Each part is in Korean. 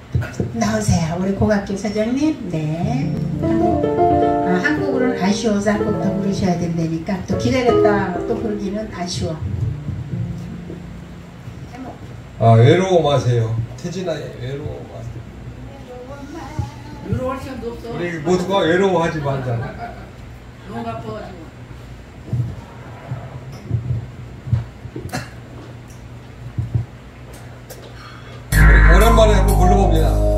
나오세요. 우리 고갑기 사장님. 네. 한국으로는 아쉬워서 한 곡 더 부르셔야 된다니까. 또 기다렸다 또 부르기는 아쉬워. 외로워 마세요. 태진아의 외로워 마세요. 외로워할 시간도 없어. 우리 모두가 외로워하지 말자. 너무 바빠가지고. 오랜만에 한번 불러봅니다.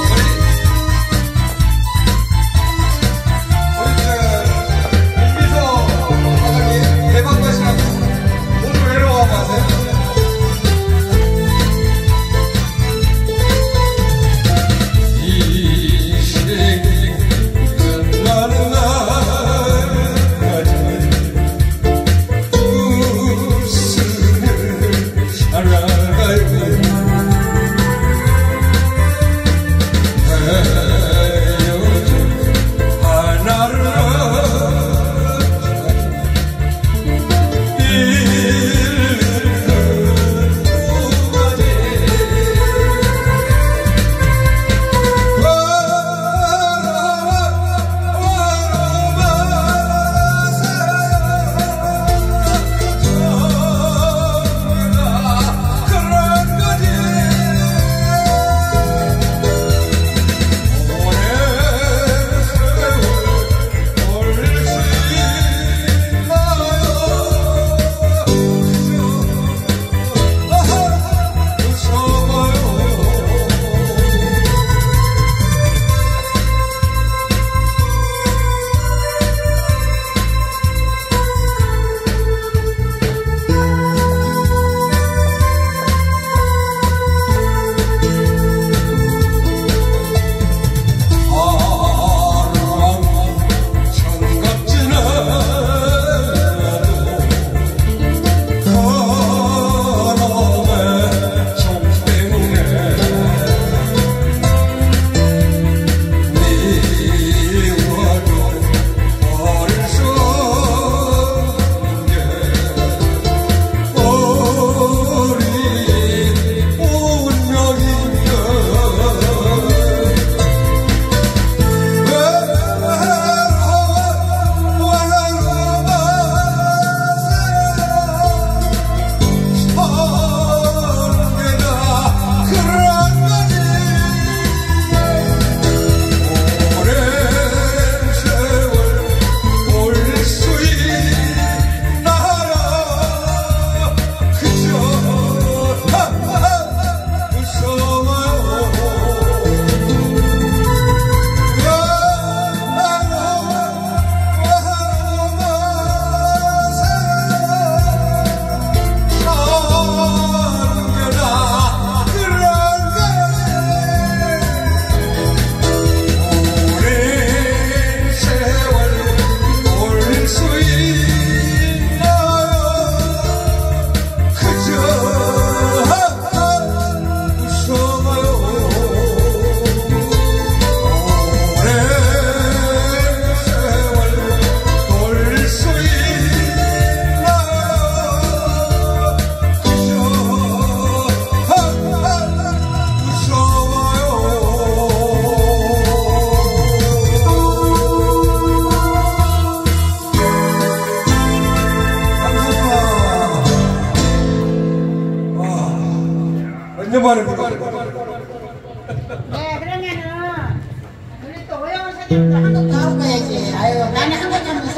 네, 그러면은 우리 또 오영훈 사장님도 한 곡 더 하고 가야지. 아유, 나는 한 곡 하면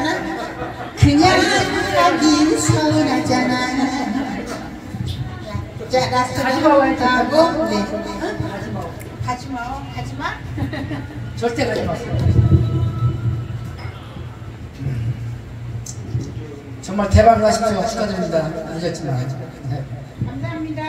서운하잖아. 그냥 하긴 서운하잖아. 자, 라스트로 한 곡 하고. 네. 가지 마. 가지 마. 절대 가지 마세요. 정말 대박 나신 거 축하드립니다. 늦었지만. 네. 감사합니다.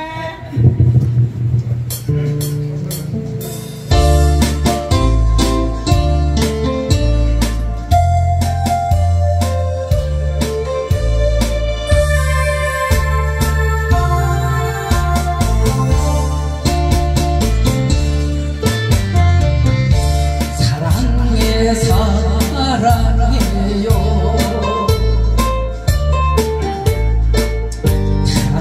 사랑해요.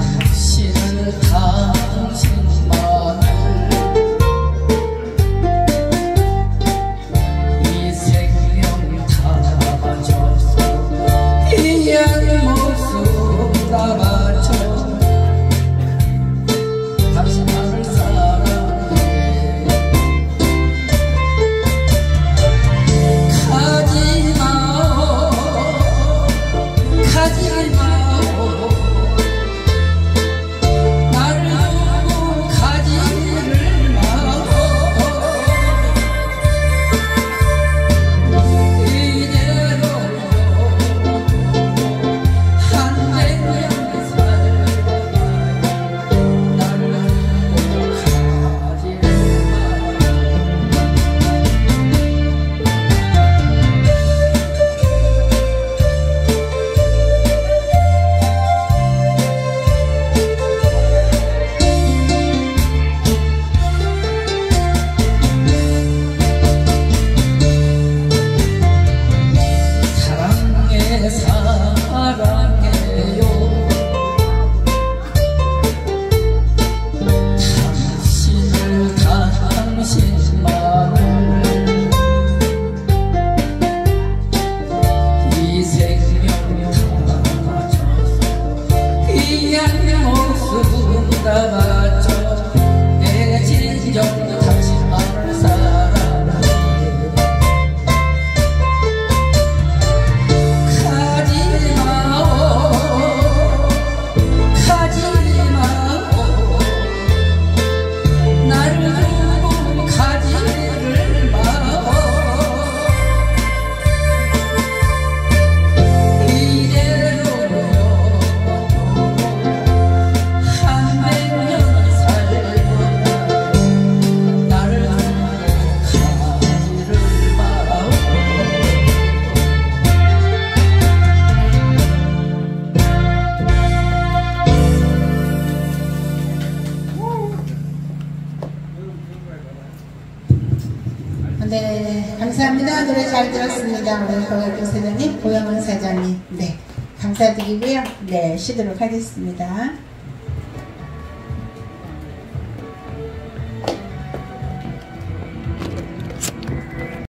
네, 감사합니다. 노래 잘 들었습니다. 우리 고학교 사장님, 고영은 사장님. 네, 감사드리고요. 네, 쉬도록 하겠습니다.